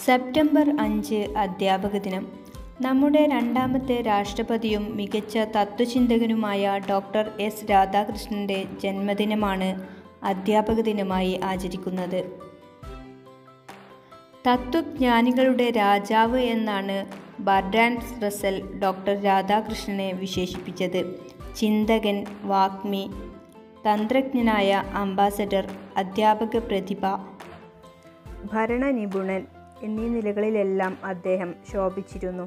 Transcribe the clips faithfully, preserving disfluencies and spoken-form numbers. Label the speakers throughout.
Speaker 1: September അഞ്ച് അധ്യാപക ദിനം. നമ്മുടെ രണ്ടാമത്തെ രാഷ്ട്രപതിയും മികച്ച തത്വചിന്തകനുമായ ഡോക്ടർ എസ് രാധാകൃഷ്ണൻ്റെ ജന്മദിനമാണ് അധ്യാപക ദിനമായി ആചരിക്കുന്നത്. തത്വജ്ഞാനികളുടെ രാജാവ് എന്നാണ് ബർട്രാൻഡ് റസ്സൽ ഡോക്ടർ രാധാകൃഷ്ണനെ വിശേഷിപ്പിച്ചത്. ചിന്തകൻ, വാഗ്മി, തന്ത്രജ്ഞനായ, അംബാസഡർ, അധ്യാപക പ്രതിഭ, ഭരണനിപുണൻ എന്നീ നിലകളിലെല്ലാം അദ്ദേഹം ശോഭിച്ചിരുന്നു.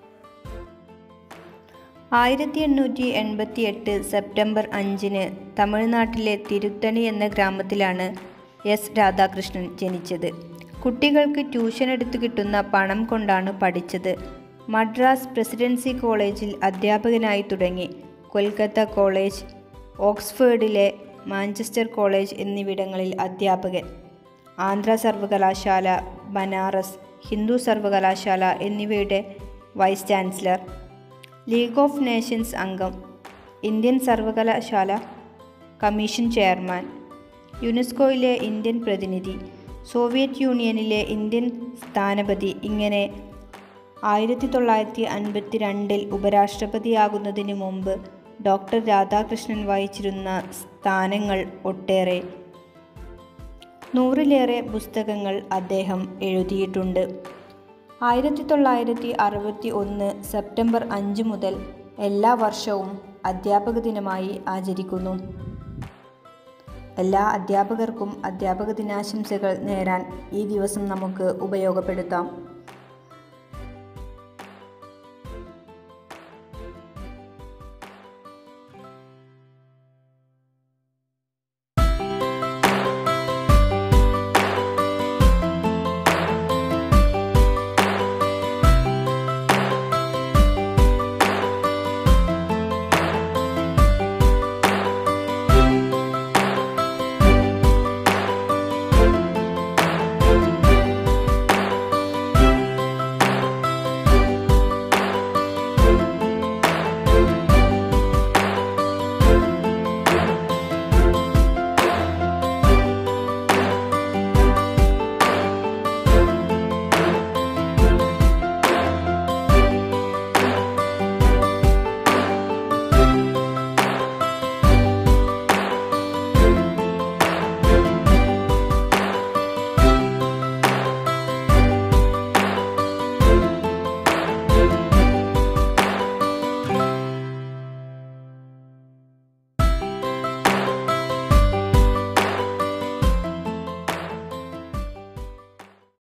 Speaker 1: ആയിരത്തി എണ്ണൂറ്റി എൺപത്തി എട്ട് സെപ്റ്റംബർ അഞ്ചിന് തമിഴ്നാട്ടിലെ തിരുത്തണി എന്ന ഗ്രാമത്തിലാണ് എസ് രാധാകൃഷ്ണൻ ജനിച്ചത്. കുട്ടികൾക്ക് ട്യൂഷൻ എടുത്തു കിട്ടുന്ന പണം കൊണ്ടാണ് പഠിച്ചത്. മദ്രാസ് പ്രസിഡൻസി കോളേജിൽ അധ്യാപകനായി തുടങ്ങി. കൊൽക്കത്ത കോളേജ്, ഓക്സ്ഫോർഡിലെ മാഞ്ചസ്റ്റർ കോളേജ് എന്നിവിടങ്ങളിൽ അധ്യാപകൻ. ആന്ധ്ര സർവകലാശാല, ബനാറസ് ഹിന്ദു സർവകലാശാല എന്നിവയുടെ vice chancellor, league of nations അംഗം, ഇന്ത്യൻ സർവകലാശാല കമ്മീഷൻ ചെയർമാൻ, യുനെസ്കോയിലെ ഇന്ത്യൻ പ്രതിനിധി, സോവിയറ്റ് യൂണിയനിലെ ഇന്ത്യൻ സ്ഥാനപതി. ഇങ്ങനെ ആയിരത്തി തൊള്ളായിരത്തി അൻപത്തി രണ്ടിൽ ഉപരാഷ്ട്രപതിയാകുന്നതിന് മുമ്പ് ഡോക്ടർ രാധാകൃഷ്ണൻ വഹിച്ചിരുന്ന സ്ഥാനങ്ങൾ ഒട്ടേറെ. നൂറിലേറെ പുസ്തകങ്ങൾ അദ്ദേഹം എഴുതിയിട്ടുണ്ട്. ആയിരത്തി തൊള്ളായിരത്തി അറുപത്തി ഒന്ന് സെപ്റ്റംബർ അഞ്ച് മുതൽ എല്ലാ വർഷവും അധ്യാപക ദിനമായി ആചരിക്കുന്നു. എല്ലാ അധ്യാപകർക്കും അധ്യാപക ദിനാശംസകൾ നേരാൻ ഈ ദിവസം നമുക്ക് ഉപയോഗപ്പെടുത്താം.